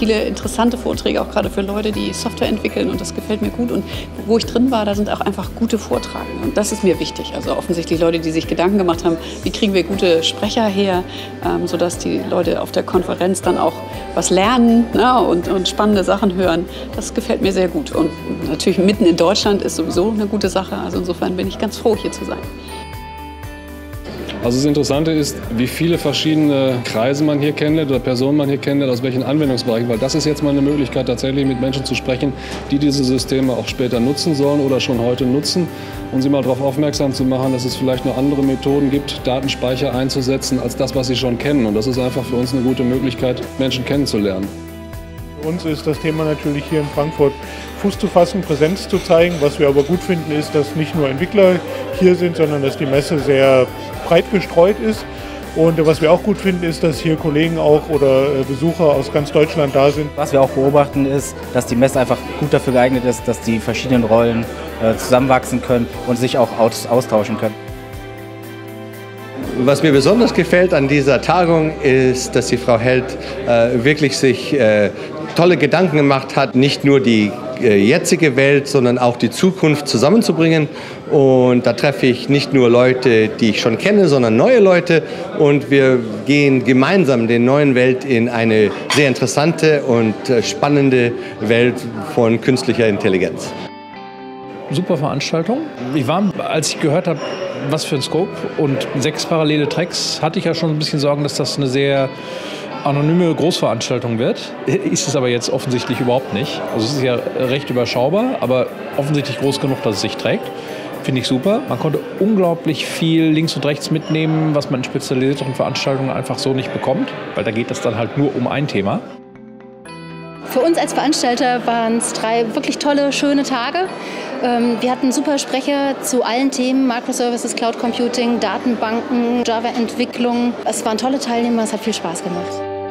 viele interessante Vorträge, auch gerade für Leute, die Software entwickeln und das gefällt mir gut. Und wo ich drin war, da sind auch einfach gute Vortragende und das ist mir wichtig. Also offensichtlich Leute, die sich Gedanken gemacht haben, wie kriegen wir gute Sprecher her, sodass die Leute auf der Konferenz dann auch was lernen, ne, und spannende Sachen hören. Das gefällt mir sehr gut. Und natürlich mitten in Deutschland ist sowieso eine gute Sache. Also insofern bin ich ganz froh, hier zu sein. Also das Interessante ist, wie viele verschiedene Kreise man hier kennenlernt oder Personen man hier kennenlernt, aus welchen Anwendungsbereichen. Weil das ist jetzt mal eine Möglichkeit, tatsächlich mit Menschen zu sprechen, die diese Systeme auch später nutzen sollen oder schon heute nutzen. Und sie mal darauf aufmerksam zu machen, dass es vielleicht noch andere Methoden gibt, Datenspeicher einzusetzen, als das, was sie schon kennen. Und das ist einfach für uns eine gute Möglichkeit, Menschen kennenzulernen. Für uns ist das Thema natürlich hier in Frankfurt Fuß zu fassen, Präsenz zu zeigen. Was wir aber gut finden, ist, dass nicht nur Entwickler hier sind, sondern dass die Messe sehr breit gestreut ist. Und was wir auch gut finden, ist, dass hier Kollegen auch oder Besucher aus ganz Deutschland da sind. Was wir auch beobachten, ist, dass die Messe einfach gut dafür geeignet ist, dass die verschiedenen Rollen zusammenwachsen können und sich auch austauschen können. Was mir besonders gefällt an dieser Tagung ist, dass die Frau Held wirklich sich tolle Gedanken gemacht hat, nicht nur die jetzige Welt, sondern auch die Zukunft zusammenzubringen. Und da treffe ich nicht nur Leute, die ich schon kenne, sondern neue Leute. Und wir gehen gemeinsam der neuen Welt in eine sehr interessante und spannende Welt von künstlicher Intelligenz. Super Veranstaltung. Ich war, als ich gehört habe, was für ein Scope und 6 parallele Tracks, hatte ich ja schon ein bisschen Sorgen, dass das eine sehr anonyme Großveranstaltung wird. Ist es aber jetzt offensichtlich überhaupt nicht. Also es ist ja recht überschaubar, aber offensichtlich groß genug, dass es sich trägt. Finde ich super. Man konnte unglaublich viel links und rechts mitnehmen, was man in spezialisierteren Veranstaltungen einfach so nicht bekommt, weil da geht es dann halt nur um ein Thema. Für uns als Veranstalter waren es 3 wirklich tolle, schöne Tage. Wir hatten super Sprecher zu allen Themen, Microservices, Cloud Computing, Datenbanken, Java-Entwicklung. Es waren tolle Teilnehmer, es hat viel Spaß gemacht.